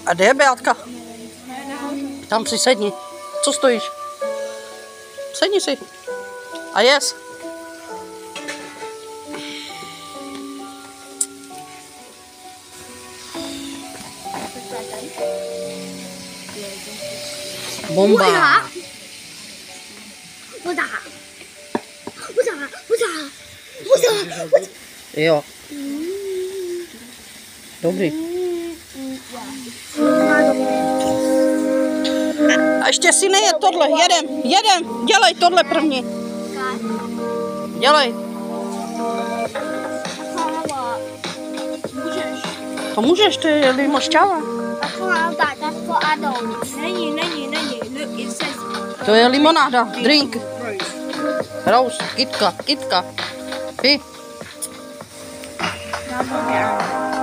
A kde je Beátka? Tam si sedni. Co stojíš? Sedni si. A jes. Bomba. Jo. Dobrý. A ještě si neje tohle. Jedem. Dělej tohle první. Dělej. To můžeš, to je limošťava. Není. To je limonáda, drink. Rose, kytka. Pij.